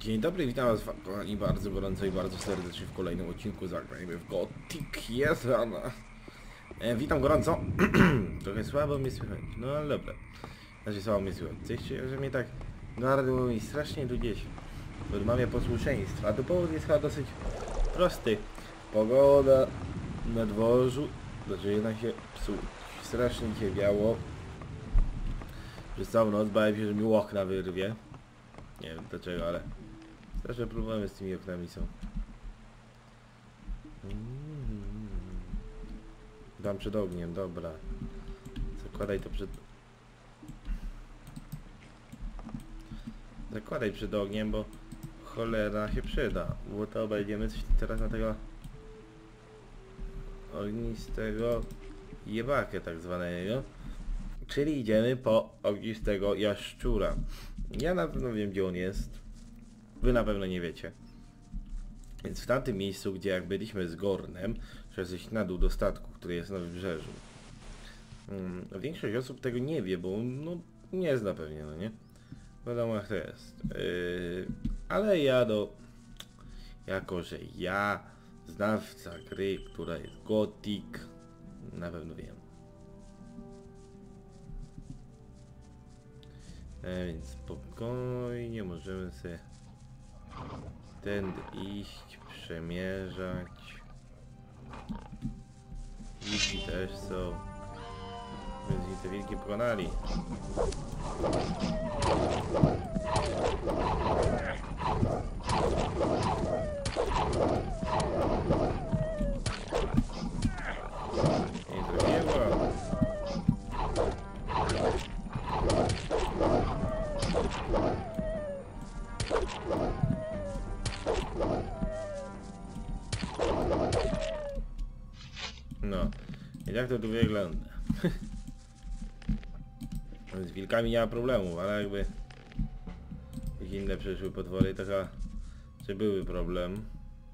Dzień dobry, witam was kochani bardzo gorąco i bardzo serdecznie w kolejnym odcinku Zagrajmy w Gothic 1. Witam gorąco. Trochę słabo mnie słychać, no ale dobra. Znaczy słabo mnie słychać. Coś czuję, że mnie tak gardło i strasznie tu gdzieś odmawia posłuszeństwa. A tu powód jest chyba dosyć prosty. Pogoda na dworzu zaczyna się psuć. Strasznie się biało. Przez całą noc bałem się, że mi okna wyrwie. Nie wiem dlaczego, ale straszne problemy z tymi oknami są. Dam przed ogniem, dobra. Zakładaj to przed... Zakładaj przed ogniem, bo cholera się przyda. Bo to będziemy coś teraz na tego ognistego jebakę tak zwanego. Czyli idziemy po ognistego jaszczura. Ja na pewno wiem, gdzie on jest. Wy na pewno nie wiecie. Więc w tamtym miejscu, gdzie jak byliśmy z Gornem, trzeba zejść na dół do statku, który jest na wybrzeżu. Większość osób tego nie wie, bo no nie zna pewnie, no nie? Wiadomo jak to jest. Ale ja jako że ja, znawca gry, która jest Gothic, na pewno wiem. Więc spokojnie możemy sobie tędy iść, przemierzać. Wilki też są. Więc i te wilki pokonali. I drugiego. No, i tak to tu wygląda. Z wilkami nie ma problemów, ale jakby jakieś inne przyszły potwory, to chyba czy były problem.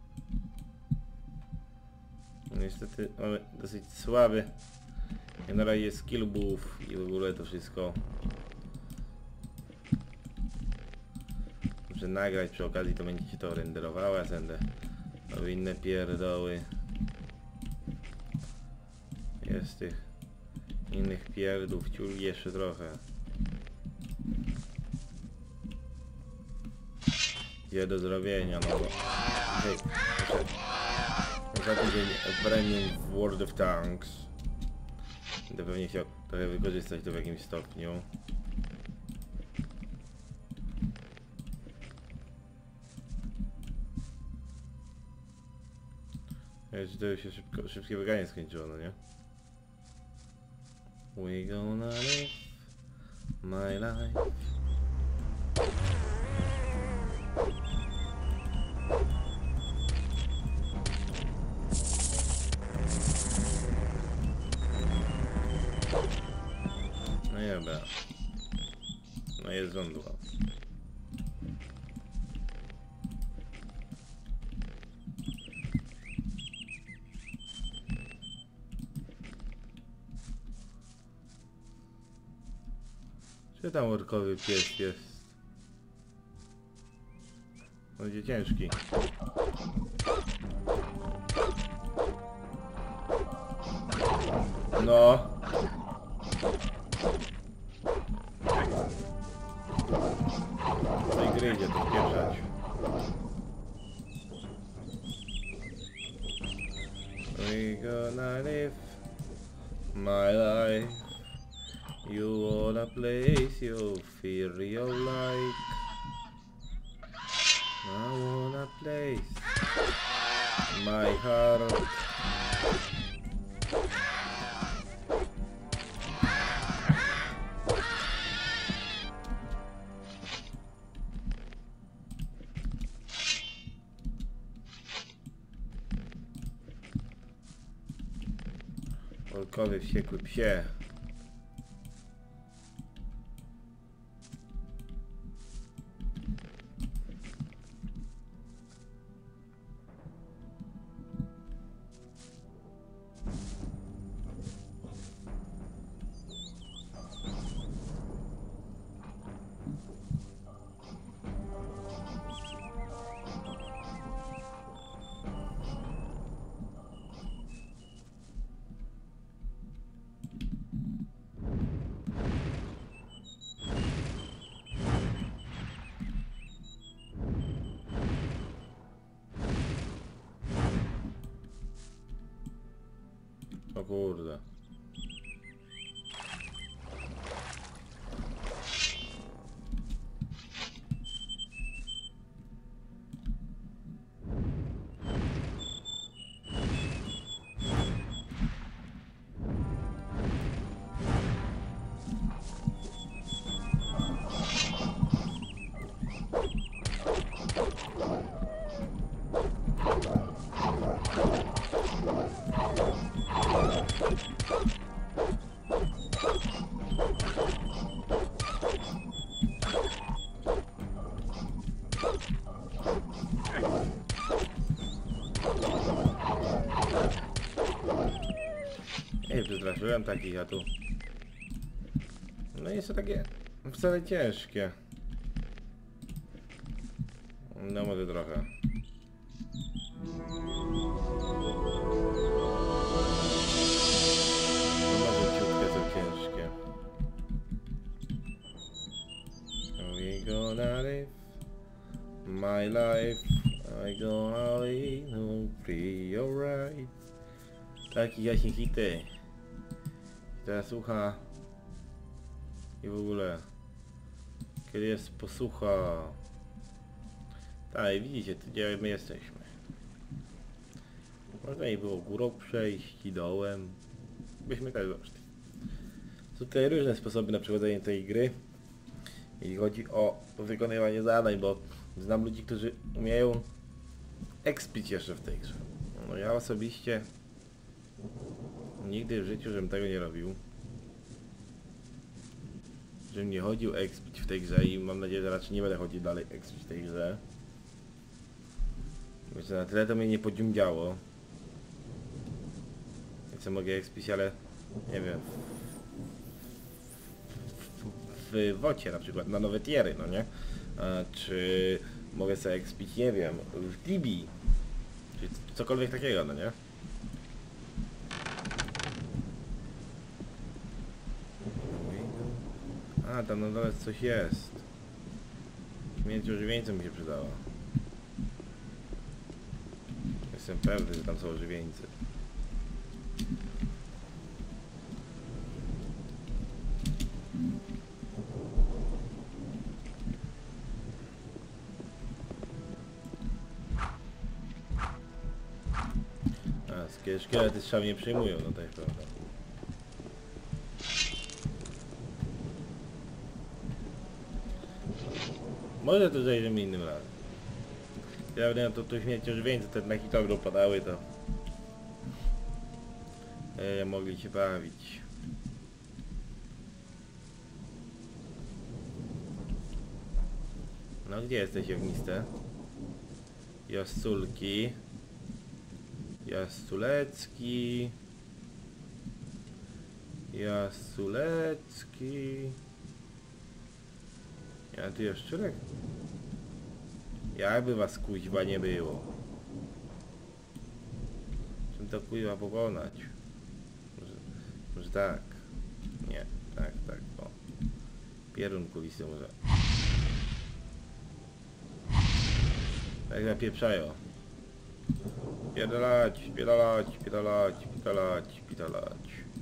No, niestety mamy dosyć słaby generalnie skill buff i w ogóle to wszystko. Muszę nagrać przy okazji, to będzie się to renderowało, ja będę robił inne pierdoły. Jest tych innych pierdów, ciul jeszcze trochę. Jest do zrobienia, no bo... Hej, ostatni dzień premium w World of Tanks. Będę pewnie chciał trochę wykorzystać to w jakimś stopniu. To już się szybkie bieganie skończyło, no nie? We gonna live my life. No i dobra. No jest żądło. Czy tam orkowy pies jest? Będzie ciężki. No. No i gryzie to spieszać. We gonna live my life. You wanna place you feel you like. I wanna place my heart. Orkowy wściekły psie. kurde. Ej, przestraszyłem takich, a tu... No jest to takie wcale ciężkie. No może trochę. No może ciutkie są ciężkie. We gonna live my life. I gonna live no free alright. Taki jaśnie hity. Teraz słucha. I w ogóle. Kiedy jest posłucha. Tak, widzicie, tu gdzie my jesteśmy. Można i było górą przejść i dołem. Byśmy też doszli. Są tutaj różne sposoby na przechodzenie tej gry. Jeśli chodzi o wykonywanie zadań, bo znam ludzi, którzy umieją expić jeszcze w tej grze. No ja osobiście nigdy w życiu, żebym tego nie robił. Żebym nie chodził expić w tej grze i mam nadzieję, że raczej nie będę chodził dalej expić w tej grze. Myślę, na tyle to mnie nie podziumdziało. Co mogę expić, ale nie wiem. W wocie na przykład, na nowe tiery, no nie? Czy mogę sobie expić, nie wiem, w Tibi. Czy cokolwiek takiego, no nie? A, tam na dole coś jest. Śmierć ożywieńcem mi się przydała. Jestem pewny, że tam są ożywieńcy. A, szkielety strzał nie przyjmują, no to jest prawda. Może to zajrzymy innym razem. Ja wiem, to tu śmierci ożywieńcy, te na hitogru padały, to mogli się bawić. No gdzie jesteś, ogniste? Jasculki. Jasculecki. Jasculecki. Ja tu jaszczurek? Jakby was kuźwa nie było. Czym to kuźwa pokonać? Może tak. Nie, tak, o. Pierun kulisty może. Tak napieprzają. Pierdalać, pierdalać, pierdalać, pierdalać, pierdalać.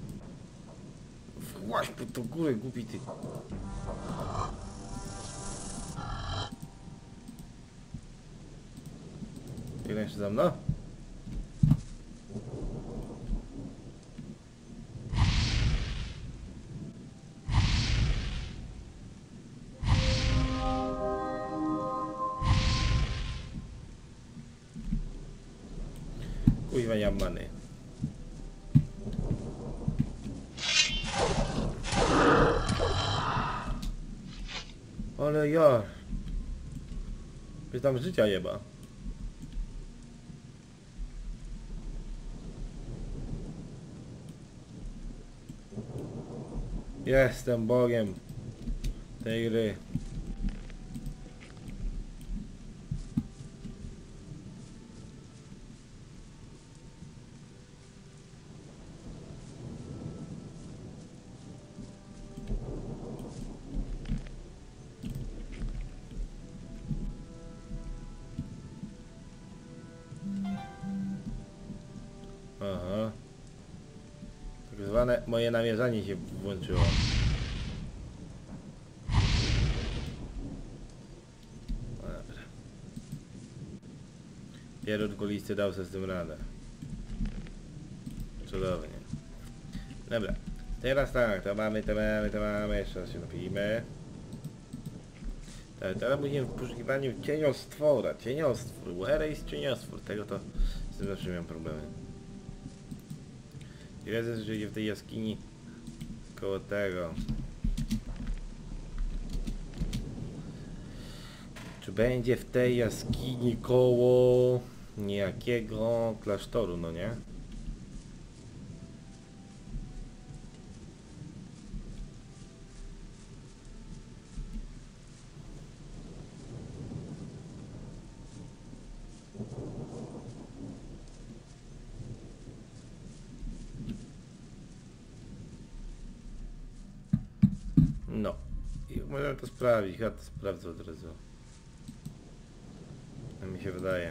Właź pod tą górę, głupi ty. Biegnę jeszcze za mną? Kuźwa, nie mam many. Ale ja. Tam życia jeba. Jestem Bogiem tej gry. Aha. moje namierzanie się włączyło. Dobra. Pierut kulisty dał sobie z tym radę. Cudownie. Dobra. Teraz tak, to mamy, jeszcze raz się napijmy. Tak, teraz będziemy w poszukiwaniu cieniostwora. Cieniostwór, where is cieniostwór? Tego to z tym zawsze miałem problemy. I wiedzę, że idzie w tej jaskini koło tego. Czy będzie w tej jaskini koło niejakiego klasztoru, no nie? No. I możemy to sprawdzić, ja to sprawdzę od razu. A mi się wydaje.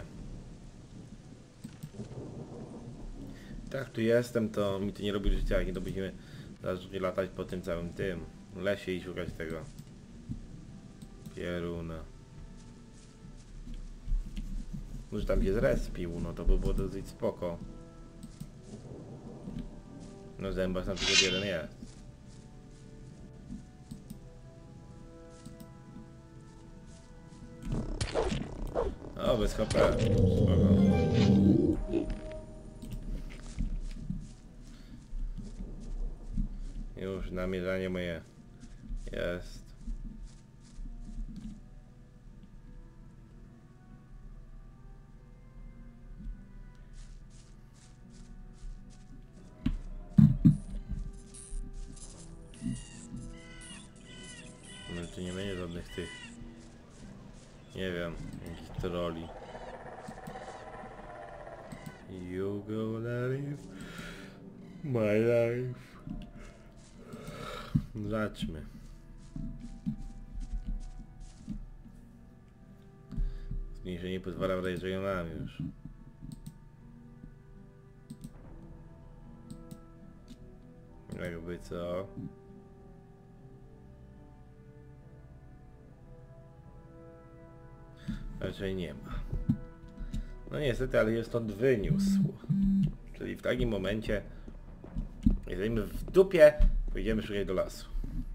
Tak, tu jestem, to mi to nie robi życia, jak nie to będziemy zacząć latać po tym całym tym lesie i szukać tego pieruna. Może tam się zrespił, no to by było dosyć spoko. No zębach tam tylko jeden jest. O, bez HP. Spoko. Już namierzanie moje jest. No tu nie będzie żadnych tych, nie wiem, jakichś troli. You gonna live my life. Zobaczmy. Zmniejszenie pozwala wydać, że ją mam już. Jakby co? Raczej nie ma. No niestety, ale jest stąd wyniósł. Czyli w takim momencie, jeżeli my w dupie, pójdziemy szukać do lasu.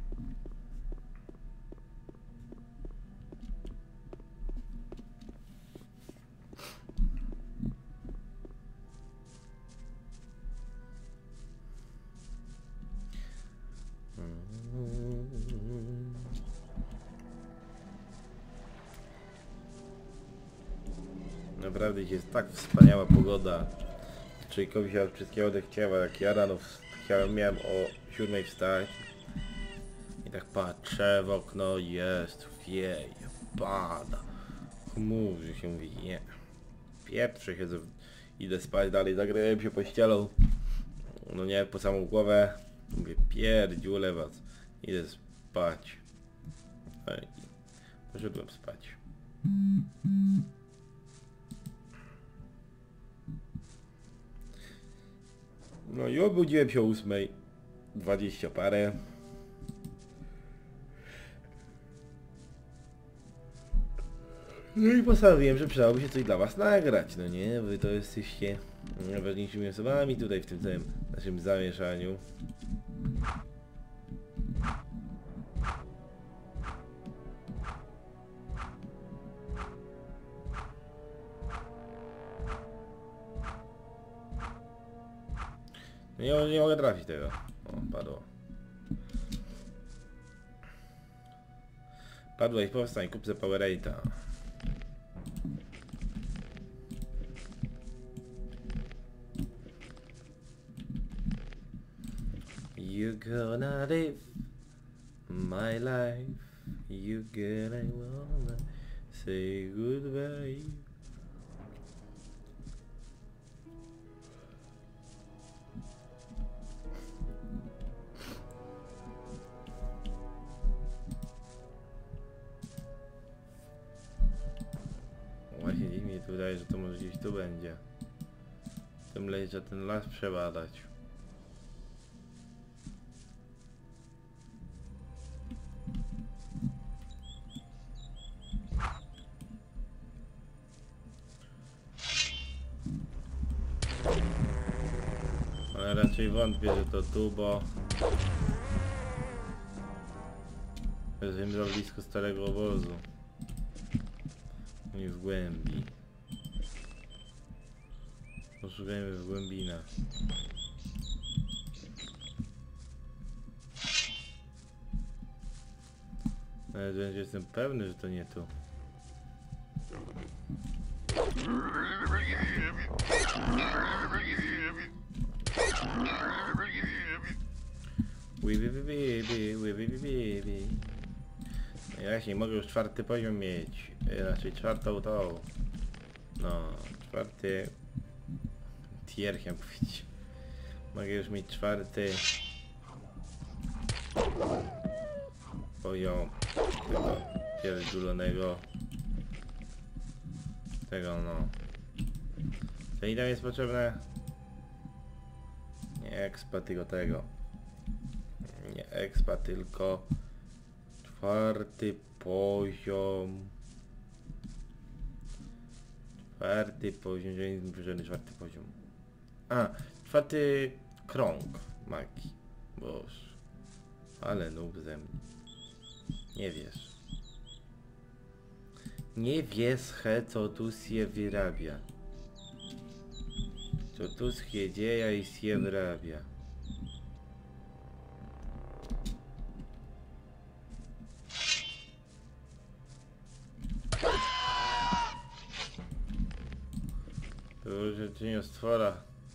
Naprawdę jest tak wspaniała pogoda. Człowiekowi się od wszystkiego odechciała, jak ja rano miałem o 7 wstać. I tak patrzę w okno, jest, wieje, pada. Chmurzy się mówi, nie. Pieprzę się, idę spać dalej, zagrałem się pościelą. No nie, po samą głowę. Mówię, pierdziule was, idę spać. No i poszedłem spać. No i obudziłem się o 8:20 parę. No i postanowiłem, że przydałoby się coś dla was nagrać, no nie? Wy to jesteście najważniejszymi osobami tutaj w tym całym naszym zamieszaniu. No nie mogę trafić tego. O, padło. Padłeś, powstań, kup ze Powerate'a. You gonna live my life. You gonna wanna say goodbye. Właśnie dziś mi się wydaje, że to może gdzieś tu będzie. W tym lesie ten las przebadać. A raczej wątpię, że to tu, bo... Jesteśmy za blisko starego obozu. I w głębi. Poszukajmy w głębinach. Nawet jestem pewny, że to nie tu. Ja właśnie mogę już 4. poziom mieć. Raczej 4. to. No, 4. tier, chciałem powiedzieć. Mogę już mieć 4. poziom tego pierdulonego. Tego no. Co i tam jest potrzebne? Nie expa, tylko tego. Nie expa, tylko 4. poziom. 4. poziom, że nie jest 4. poziom. A, 4. krąg magii. Boż. Ale noob ze mnie. Nie wiesz. Nie wiesz, co tu się wyrabia. Co tu się dzieje i się wyrabia. To rzeczy nie stwora.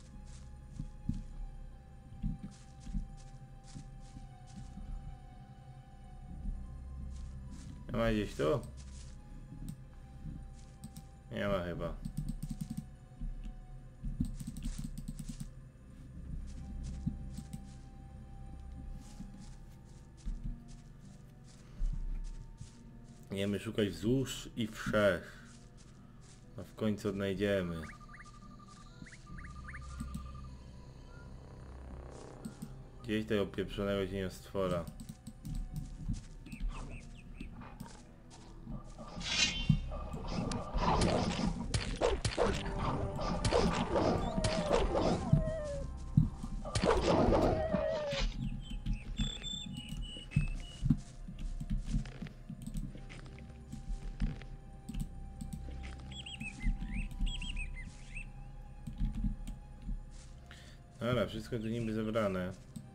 Nie ma gdzieś tu? Nie ma chyba. Będziemy szukać wzdłuż i wszerz. A w końcu odnajdziemy. Gdzieś tego pieprzonego cieniostwora. Dobra, wszystko tu niby zebrane.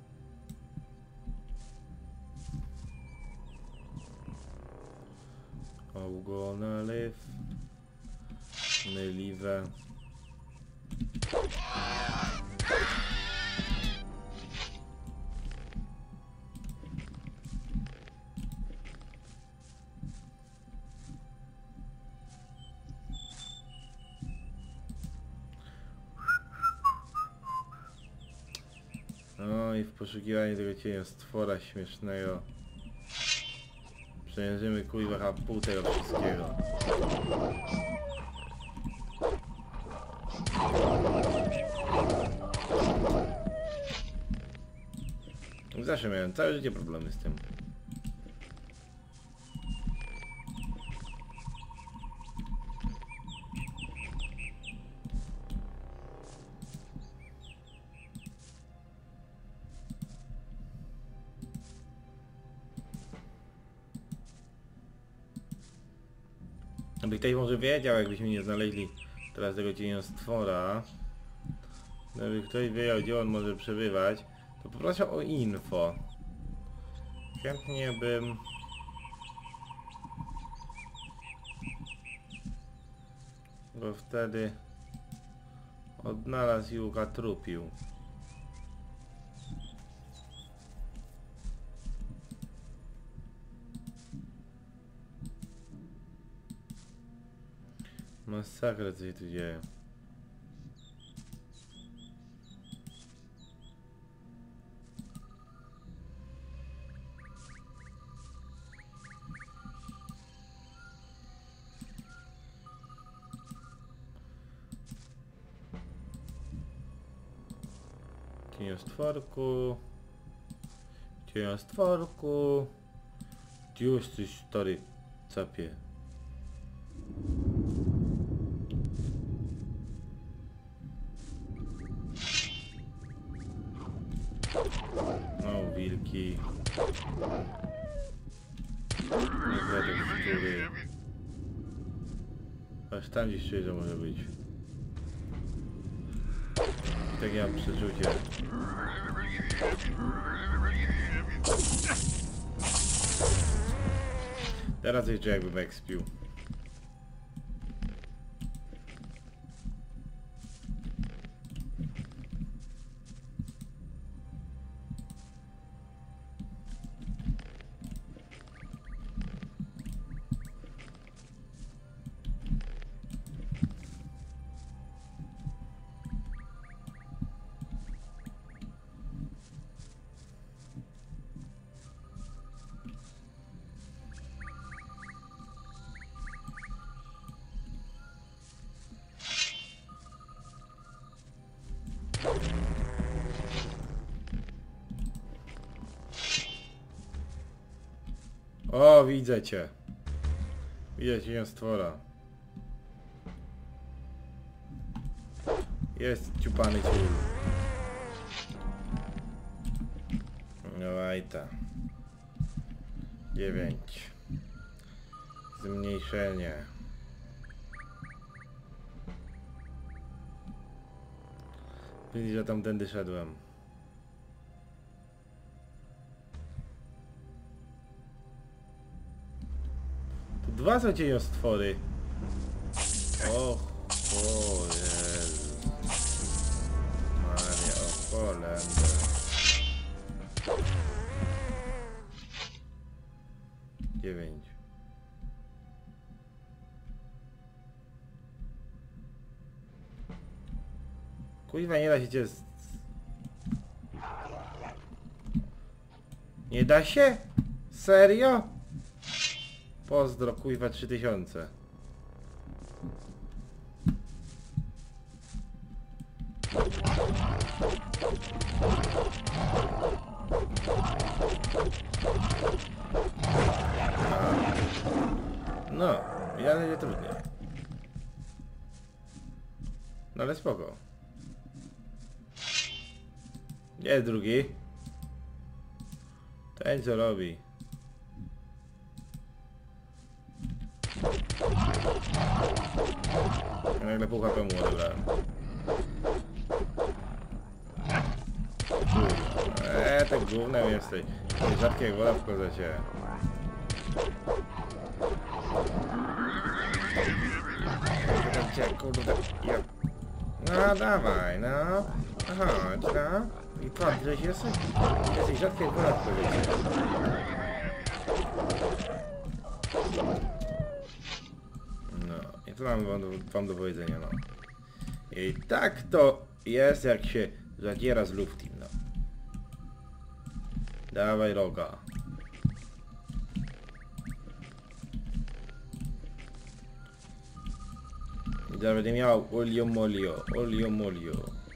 I'm gonna live. Live. No i w poszukiwaniu tego cieniostwora śmiesznego przejrzymy kuźwa pół tego wszystkiego. Zawsze miałem całe życie problemy z tym. Aby ktoś może wiedział, jakbyśmy nie znaleźli teraz tego cieniostwora, gdyby ktoś wiedział, gdzie on może przebywać, to poproszę o info. Chętnie bym... go wtedy odnalazł i ukatrupił. Masakra, co się tu dzieje. Cieniostworku. Cieniostworku. Gdzie jesteś, stary capie? No, wilki. Niedźwiedzie, szczury. Aż tam gdzieś czuję, że może być. I tak ja mam przeczucie. Teraz jeszcze jakbym ekspił. O, widzę cię. Widzę cię, stwora. Jest ciupany ciul. No ta. 9. Zmniejszenie. Widzisz, że tamtędy szedłem. Tu dwa są cieniostwory. O Jezu. Maria, o Holender. 9. Kuźwa, nie da się cię... Nie da się? Serio? Pozdro, kuźwa, 3000. No, ja będzie trudniej. No ale spoko. Gdzie jest drugi? Ten co robi. Ja nagle pół HP mu odebrałem. Te gównem jesteś. Rzadkie jak woda w klozecie. Kurde, ja... No dawaj, no. Chodź, no. I patrz, że jesteś rzadkie jak woda w klozecie. No, i to mam wam do powiedzenia, no. I tak to jest, jak się zadziera z luftim, no. Dawaj roga. I teraz będę miał olio molio, olio molio.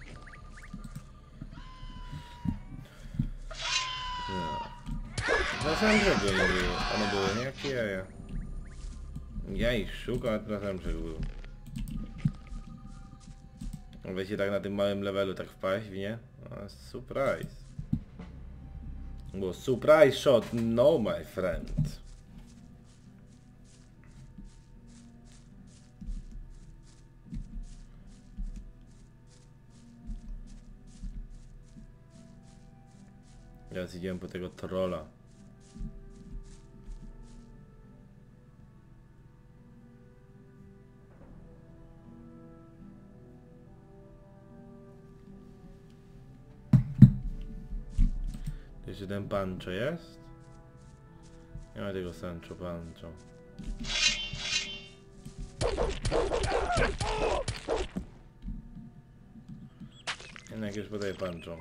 No. Na samym brzegu nie było. One były, nie? Jakie jaja. Ja ich szukam, a na samym brzegu był. Wiecie, tak na tym małym levelu tak wpaść, nie? A, surprise. Bo surprise shot, no my friend. Teraz idziemy po tego trolla. Jeszcze ten Pancho jest? Nie ma tego Sancho Pancho. Jednak już podaję Pancho.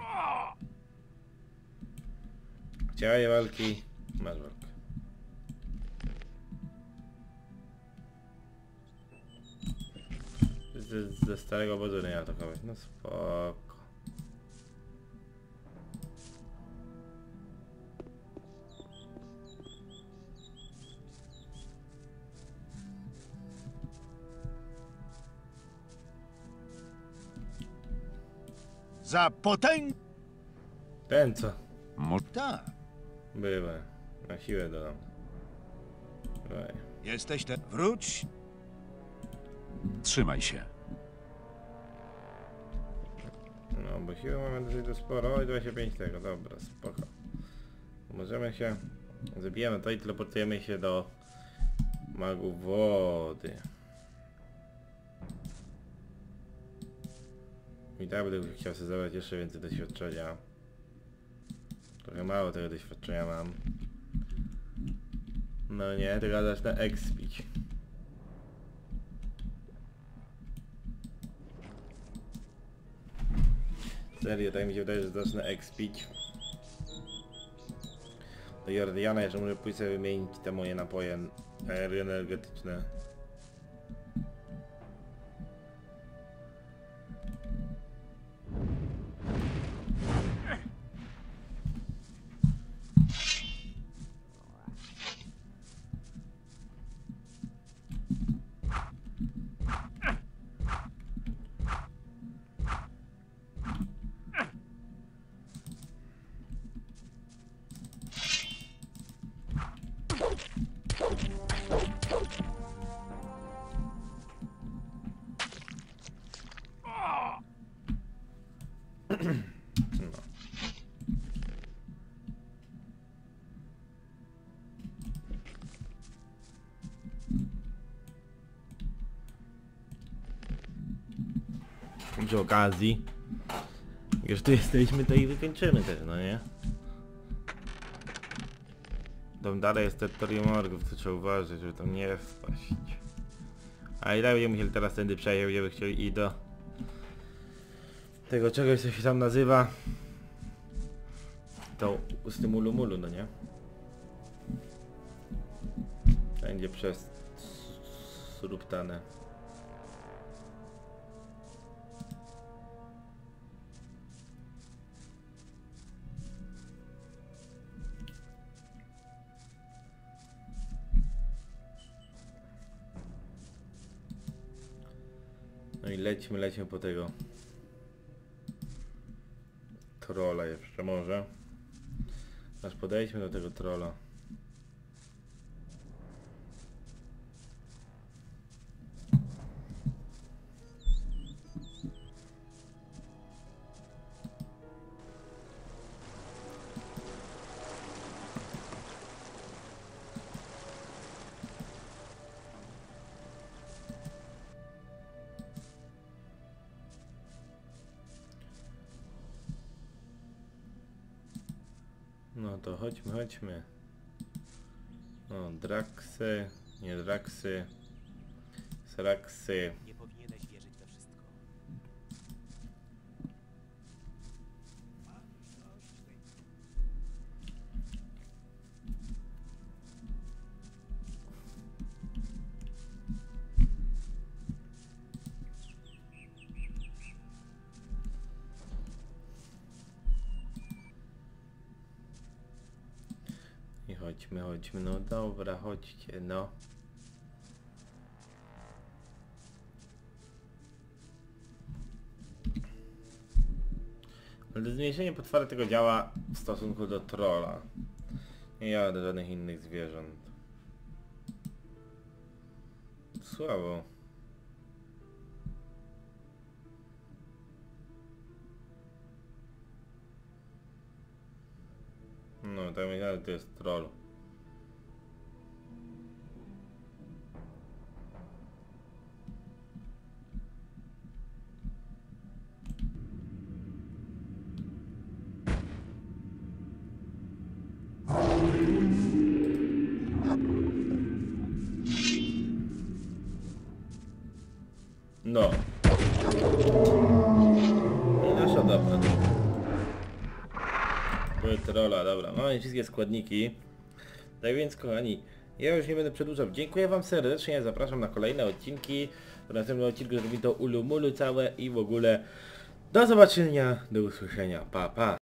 Chciałeś walki? Masz walkę. Ze starego obozu nie atakować. No spoko. Za potęg... Ten co? Tak. Bywa. Na siłę dodam. Dawaj. Jesteś te... Wróć. Trzymaj się. No, bo siłę mamy dosyć do sporo. Oj, 25 tego, dobra, spoko. Możemy się... Zabijamy to i teleportujemy się do... magów wody. I tak będę chciał sobie zabrać jeszcze więcej doświadczenia. Trochę mało tego doświadczenia mam. No nie, teraz zacznę expić. Serio, tak mi się wydaje, że zacznę expić. Do Jordiana jeszcze muszę pójść sobie wymienić te moje napoje energetyczne. Przy okazji, jak już tu jesteśmy, to i wykończymy też, no nie? Tam dalej jest terytorium orgów, to trzeba uważać, żeby tam nie wpaść. A i tak będziemy musieli teraz tędy przejść, będziemy chcieli iść do tego czegoś, co się tam nazywa to z tym ulumulu, no nie? Będzie przez suruptane. No i lecimy po tego trolla jeszcze może. Aż podejdźmy do tego trolla. No to chodźmy. O, Draksy, nie Draksy, Sraksy. Nie powinieneś wierzyć we wszystko. I chodźmy, no dobra, chodźcie, no. Ale zmniejszenie potwory tego działa w stosunku do trolla. Nie działa do żadnych innych zwierząt. Słabo. No, tak myślałem, że to jest troll. No. I nasza dobra. Trolla, dobra. Mamy wszystkie składniki. Tak więc kochani, ja już nie będę przedłużał. Dziękuję wam serdecznie, zapraszam na kolejne odcinki. W następnym odcinku zrobimy to ulumulu całe i w ogóle do zobaczenia, do usłyszenia. Pa, pa.